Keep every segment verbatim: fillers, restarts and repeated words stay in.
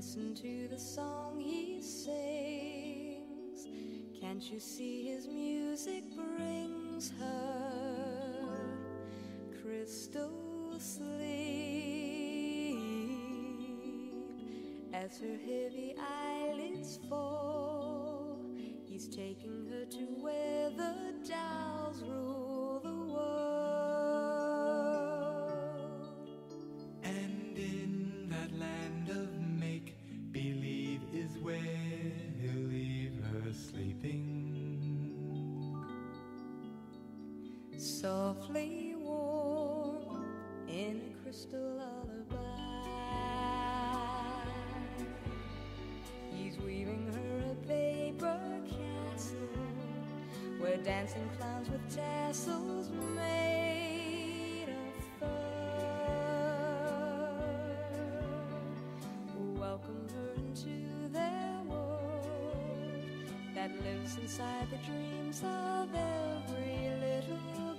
Listen to the song he sings. Can't you see his music brings her crystal sleep? As her heavy eyelids fall, he's taking her to where the dolls rule the world. And in that land of make-believe is where he'll leave her sleeping, softly warm in a crystal lullaby. He's weaving her a paper castle where dancing clowns with tassels made of fur welcome her into their world that lives inside the dreams of every little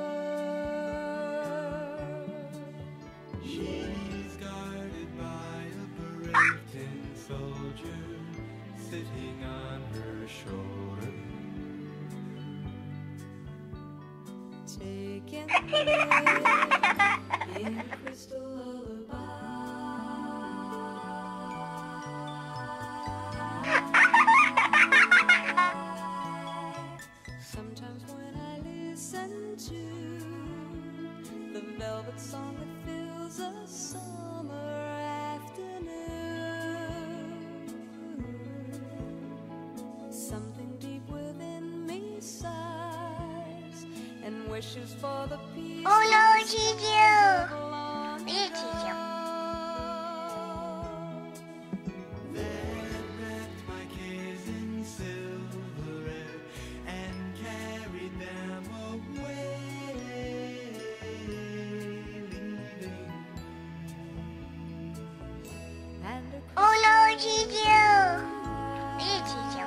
girl. She's guarded by a brave tin soldier sitting on her shoulder, taking in a crystal lullaby. Sometimes when I listen to the velvet song that fills a summer afternoon, something deep within me sighs and wishes for the peace. Oh no, Gigi! Read Gigi. that wrapped my cares in silver red and carried them away, leaving And a Oh no, Gigi! Read Gigi.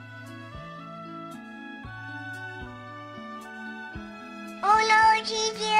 Oh no, Gigi!